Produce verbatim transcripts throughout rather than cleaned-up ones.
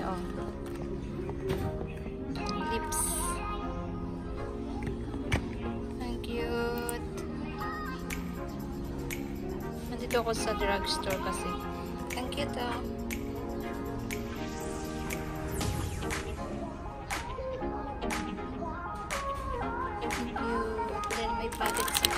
oh. Lips. Ang cute. Nandito ako sa drugstore kasi. Ang cute oh. Ang cute. Then may packet sila.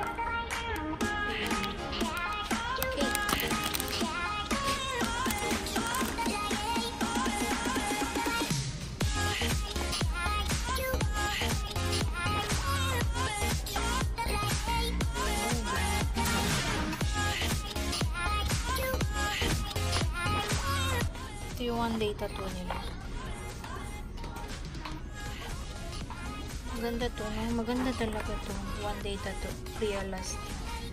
Yung one day tattoo nila. Maganda to, no? Maganda talaga to. One day tattoo. Realistic.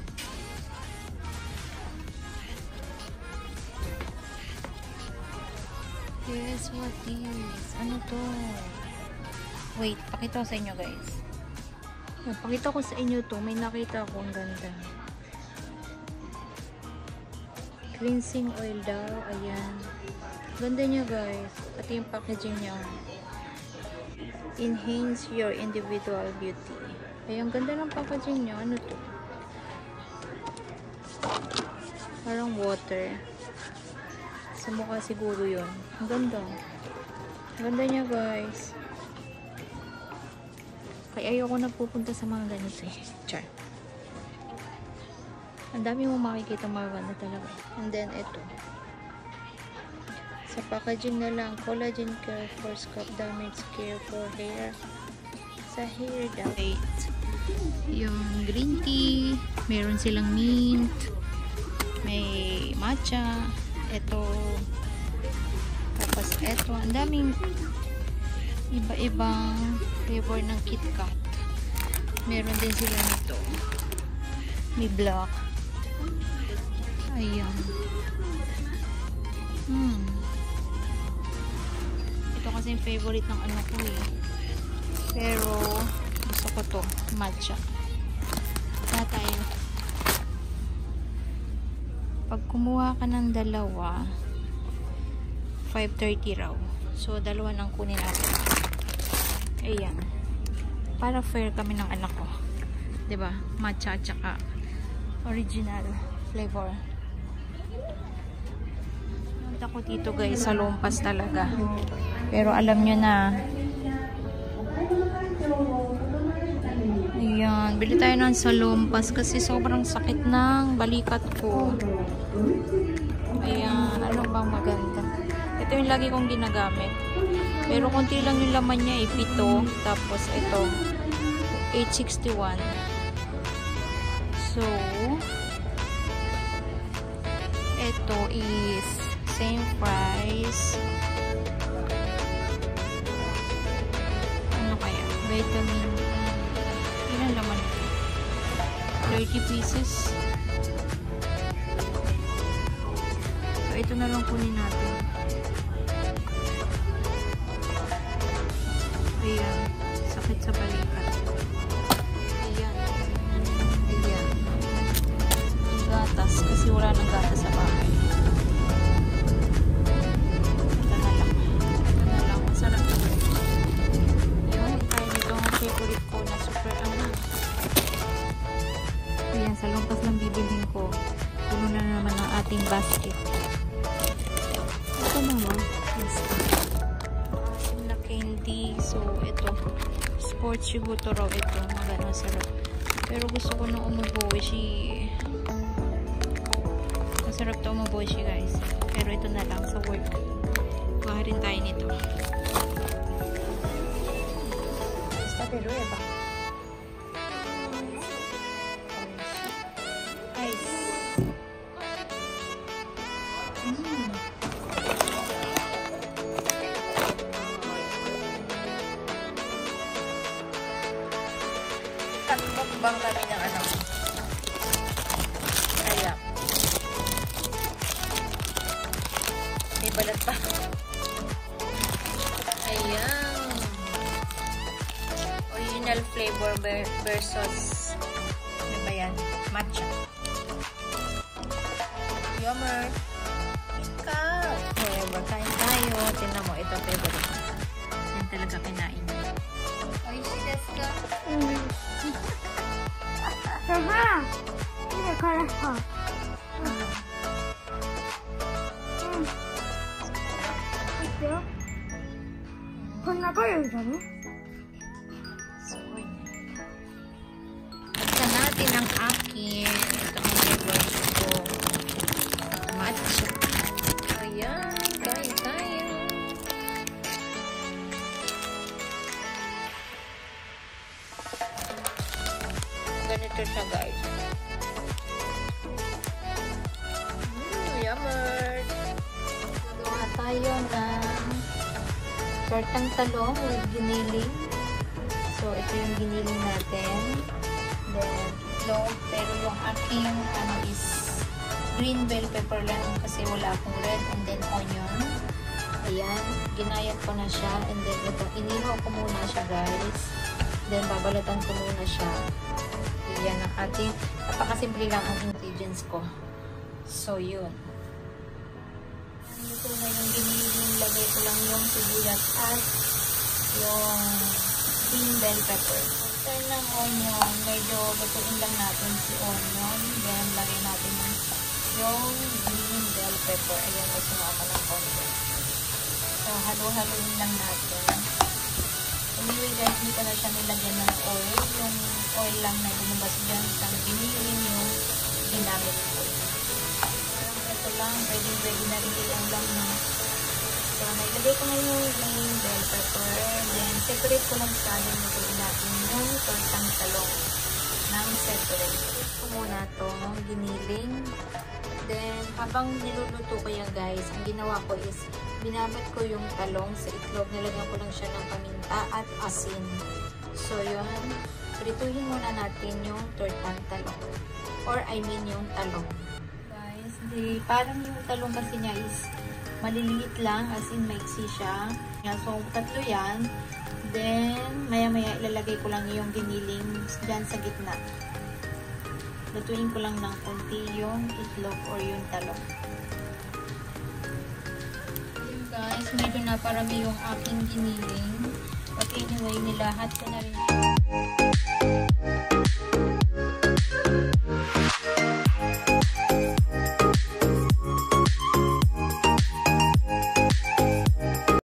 Guess what is? Ano to? Wait, pakita ko sa inyo guys. Pakita ko sa inyo to. May nakita ako ang ganda. Cleansing oil daw. Ayan. Ganda niya guys. Pati yung packaging niya. Enhance your individual beauty. Ay, ang ganda ng packaging niya. Ano to? Parang water. Sa mukha siguro yun. Ang ganda. Ang ganda niya guys. Kaya ayoko na pupunta sa mga ganito eh. Char. Ang dami mo makikita mga ganda talaga. And then ito. Sa packaging na lang, collagen care for scalp damage, care for hair. Sa hair daw. Yung green tea, meron silang mint, may matcha, ito, tapos ito, ang daming iba-ibang flavor ng KitKat. Meron din sila nito. May black. Ayan. Hmm. Ito kasi yung favorite ng anak ko eh. Pero, gusto ko to. Matcha. Na tayo. Pag kumuha ka ng dalawa, five thirty raw. So, dalawa nang kunin natin. Ayan. Para fair kami ng anak ko. Diba? Matcha at saka original flavor. Ako dito guys sa Lumpas talaga, pero alam nyo na, ayan, bili tayo ng sa Lumpas kasi sobrang sakit ng balikat ko. Ayan, ano bang maganda, ito yung lagi kong ginagamit, pero konti lang yung laman niya, ipito, tapos ito eight sixty-one. So ito is same price. Ano kaya? Vitamin. Ilan laman? thirty pieces. So, ito na lang kunin natin. Ayan. Sakit sa balikat. Ayan. Ayan. Gatas. Kasi wala nang gatas sa bahay. Favorite ko na super ano. Ayan, sa Lumpas lang bibilhin ko. Puno na naman ang ating basket. Ito naman. Na candy. So, ito. Sports yogurt raw ito. Magandang sarap. Pero gusto ko na umuboshi. Masarap to umuboshi guys. Pero ito na lang sa work. Kuha rin tayo nito. Pero iba. Ice. Mm. Tatbang kami ng anak ko. Kaya. May balat pa. Ayan. Original flavor versus ano ba yan? Matcha. Yummer. Ikaw. Okay, bakain tayo. Tinan こんなカレーだね。 So, basta natin ang akin. Ito ang favorite ko. Matcha. Ayan. Kain tayo. Ganito siya, guys. Mmm, yummer. Gawa tayo ng tortang talong with giniling. So, ito yung giniling natin. Then, itlog. Pero yung aking ano is green bell pepper lang kasi wala akong red. And then, onion. Ayan. Ginayat ko na siya. And then, ito, inihaw ko muna siya, guys. Then, babalatan ko muna siya. Ayan ang ating, napakasimple lang ang ingredients ko. So, yun. Ito na yung giniling. Lagay ko lang yung sibuyas at yung green bell pepper. After ng onion, medyo lutuin lang natin si onion. Then, lagay natin yung green bell pepper. Ayan, may sumama ng konti. So, halo-haloin lang natin. Anyway guys, hindi ko na siya nilagyan ng oil. Yung oil lang na lumabas dyan sa giniling yung ginamit ko. Parang ito lang, pwede-pwede na rin yung lang na. So, nailagay ko na yung green bell pepper. Then, separate ko lang sa atin natin natin yung tortang talong ng separate. Separate ko muna itong giniling. Then, habang niluluto ko yan guys, ang ginawa ko is, binabad ko yung talong sa itlog. Nilagyan ko lang siya ng paminta at asin. So, yun. Prituhin muna natin yung tortang talong. Or, I mean, yung talong. Guys, di, parang yung talong kasi niya is maliliit lang, as in maiksi siya. So, tatlo yan. Then, maya-maya ilalagay ko lang yung giniling dyan sa gitna. Lutuin ko lang ng konti yung itlog or yung talong. Yun guys, medyo na parami yung aking giniling. But anyway, nilahat ko na rin.